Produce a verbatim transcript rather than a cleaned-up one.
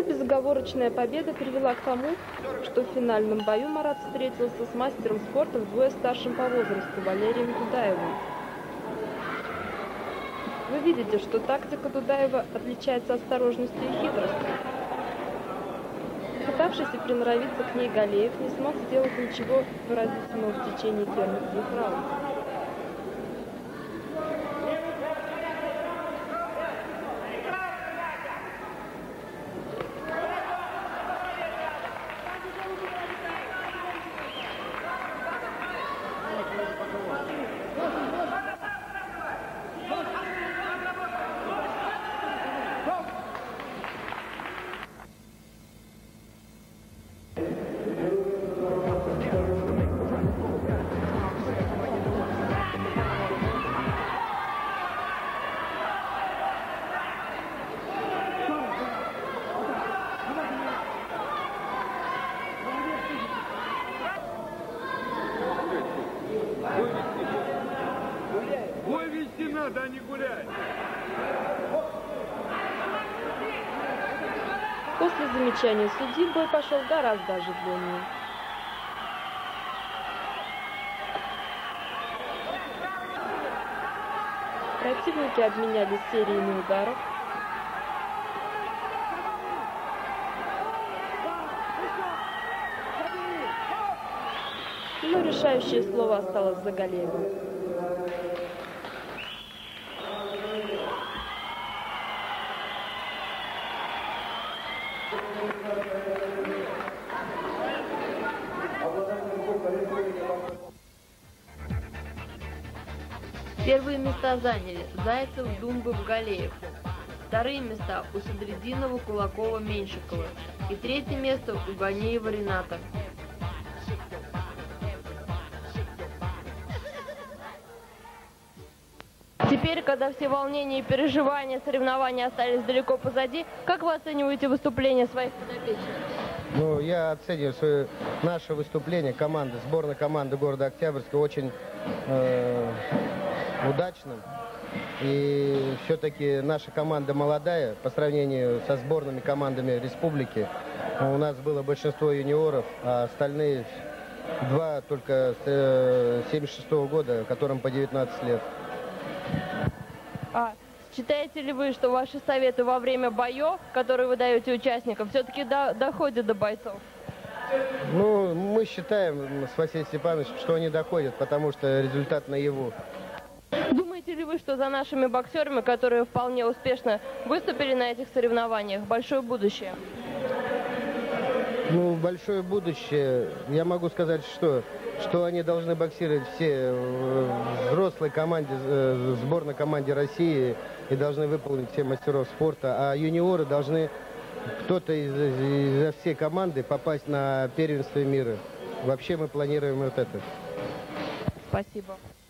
безоговорочная победа привела к тому, что в финальном бою Марат встретился с мастером спорта вдвое старшим по возрасту Валерием Дудаевым. Вы видите, что тактика Дудаева отличается осторожностью и хитростью. Пытавшийся приноровиться к ней Галеев не смог сделать ничего выразительного в течение первых двух раундов. Вывести надо, а не гулять. После замечания судьи бой пошел гораздо оживленнее. Противники обменялись сериями ударов. Но решающее слово осталось за Галеевым. Первые места заняли Зайцев, Думбов, Галеев. Вторые места у Садриддинова, Кулакова, Меньшикова. И третье место у Ганеева, Рената. Теперь, когда все волнения и переживания соревнования остались далеко позади, как вы оцениваете выступление своих подопечных? Ну, я оцениваю свое, наше выступление, команды, сборной команды города Октябрьска очень э, удачным. И все-таки наша команда молодая по сравнению со сборными командами республики. У нас было большинство юниоров, а остальные два только с семьдесят шестого года, которым по девятнадцать лет. А считаете ли вы, что ваши советы во время боев, которые вы даете участникам, все-таки до, доходят до бойцов? Ну, мы считаем с Василием Степановичем, что они доходят, потому что результат наяву. Думаете ли вы, что за нашими боксерами, которые вполне успешно выступили на этих соревнованиях, большое будущее? Ну, большое будущее. Я могу сказать, что, что они должны боксировать все в взрослой команде, в сборной команде России и должны выполнить все мастеров спорта. А юниоры должны, кто-то из, из всей команды попасть на первенство мира. Вообще мы планируем вот это. Спасибо.